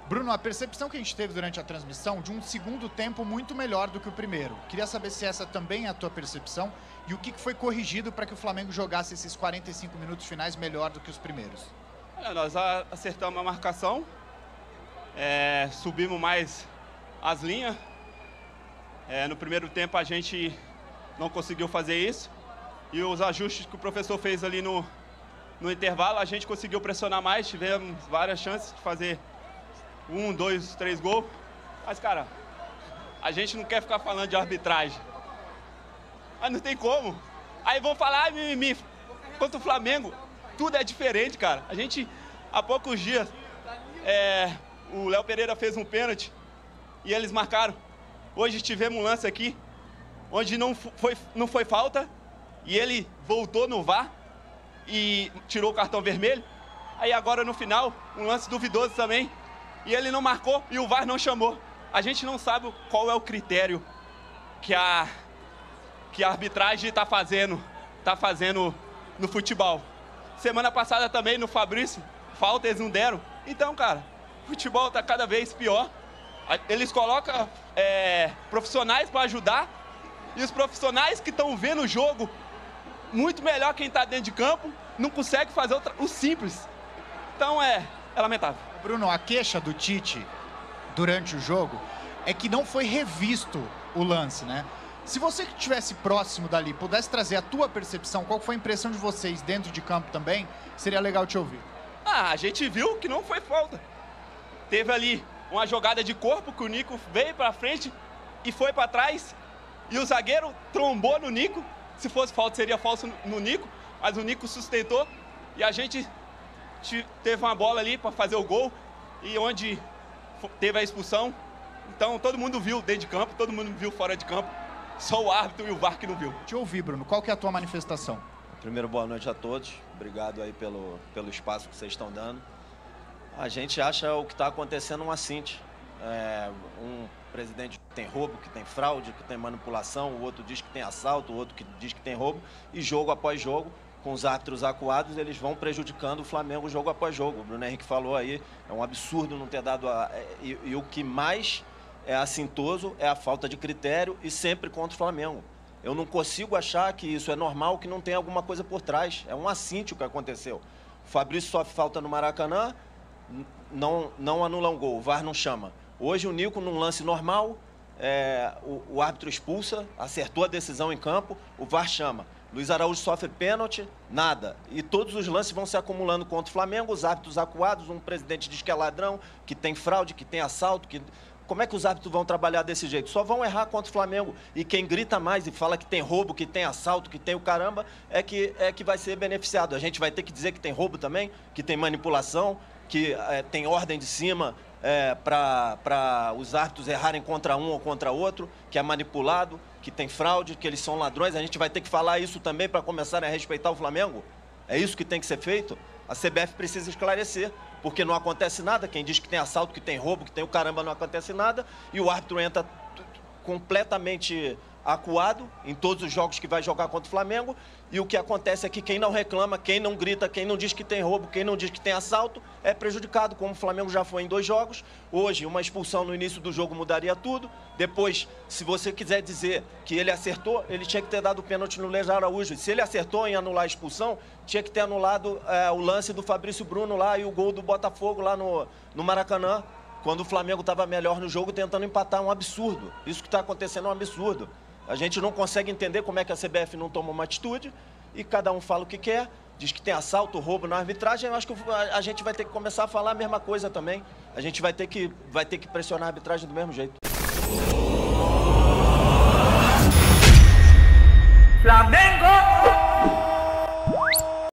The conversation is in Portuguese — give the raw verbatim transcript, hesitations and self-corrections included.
Bruno, a percepção que a gente teve durante a transmissão de um segundo tempo muito melhor do que o primeiro. Queria saber se essa também é a tua percepção e o que foi corrigido para que o Flamengo jogasse esses quarenta e cinco minutos finais melhor do que os primeiros. É, nós acertamos a marcação, é, subimos mais as linhas. É, no primeiro tempo a gente não conseguiu fazer isso e os ajustes que o professor fez ali no, no intervalo, a gente conseguiu pressionar mais, tivemos várias chances de fazer um, dois, três gols. Mas, cara, a gente não quer ficar falando de arbitragem. Mas não tem como. Aí vão falar, ah, mimimi, contra o Flamengo, tudo é diferente, cara. A gente, há poucos dias, é, o Léo Pereira fez um pênalti e eles marcaram. Hoje tivemos um lance aqui, onde não foi, não foi falta, e ele voltou no V A R e tirou o cartão vermelho. Aí agora no final, um lance duvidoso também, e ele não marcou e o V A R não chamou. A gente não sabe qual é o critério que a, que a arbitragem está fazendo, tá fazendo no futebol. Semana passada também no Fabrício, falta eles não deram. Então, cara, o futebol está cada vez pior. Eles colocam é, profissionais para ajudar e os profissionais que estão vendo o jogo, muito melhor quem está dentro de campo, não consegue fazer o, o simples. Então é, é lamentável. Bruno, a queixa do Tite durante o jogo é que não foi revisto o lance, né? Se você que estivesse próximo dali pudesse trazer a tua percepção, qual foi a impressão de vocês dentro de campo também, seria legal te ouvir. Ah, a gente viu que não foi falta. Teve ali uma jogada de corpo que o Nico veio para frente e foi para trás e o zagueiro trombou no Nico. Se fosse falta seria falso no Nico, mas o Nico sustentou e a gente teve uma bola ali para fazer o gol e onde teve a expulsão. Então todo mundo viu dentro de campo, todo mundo viu fora de campo, só o árbitro e o V A R que não viu. Te ouvi, Bruno, qual que é a tua manifestação? Primeiro, boa noite a todos, obrigado aí pelo, pelo espaço que vocês estão dando. A gente acha o que está acontecendo um assinte. É, um presidente que tem roubo, que tem fraude, que tem manipulação, o outro diz que tem assalto, o outro que diz que tem roubo, e jogo após jogo, com os árbitros acuados, eles vão prejudicando o Flamengo jogo após jogo. O Bruno Henrique falou aí, é um absurdo não ter dado a... E, e o que mais é assintoso é a falta de critério e sempre contra o Flamengo. Eu não consigo achar que isso é normal, que não tem alguma coisa por trás. É um assinte o que aconteceu. O Fabrício sofre falta no Maracanã, não, não anula um gol, o V A R não chama. Hoje o Nico, num lance normal, é, o, o árbitro expulsa, acertou a decisão em campo, o V A R chama. Luiz Araújo sofre pênalti, nada. E todos os lances vão se acumulando contra o Flamengo, os árbitros acuados, um presidente diz que é ladrão, que tem fraude, que tem assalto, que... Como é que os árbitros vão trabalhar desse jeito? Só vão errar contra o Flamengo. E quem grita mais e fala que tem roubo, que tem assalto, que tem o caramba, é que, é que vai ser beneficiado. A gente vai ter que dizer que tem roubo também, que tem manipulação, que é, tem ordem de cima é, para os árbitros errarem contra um ou contra outro, que é manipulado, que tem fraude, que eles são ladrões. A gente vai ter que falar isso também para começarem a respeitar o Flamengo? É isso que tem que ser feito? A C B F precisa esclarecer, porque não acontece nada. Quem diz que tem assalto, que tem roubo, que tem o caramba, não acontece nada. E o árbitro entra completamente acuado em todos os jogos que vai jogar contra o Flamengo. E o que acontece é que quem não reclama, quem não grita, quem não diz que tem roubo, quem não diz que tem assalto, é prejudicado, como o Flamengo já foi em dois jogos. Hoje, uma expulsão no início do jogo mudaria tudo. Depois, se você quiser dizer que ele acertou, ele tinha que ter dado o pênalti no Luiz Araújo. Se ele acertou em anular a expulsão, tinha que ter anulado é, o lance do Fabrício Bruno lá e o gol do Botafogo lá no, no Maracanã, quando o Flamengo estava melhor no jogo, tentando empatar. Um absurdo. Isso que está acontecendo é um absurdo. A gente não consegue entender como é que a C B F não toma uma atitude e cada um fala o que quer, diz que tem assalto, roubo na arbitragem. Eu acho que a gente vai ter que começar a falar a mesma coisa também. A gente vai ter que, vai ter que pressionar a arbitragem do mesmo jeito.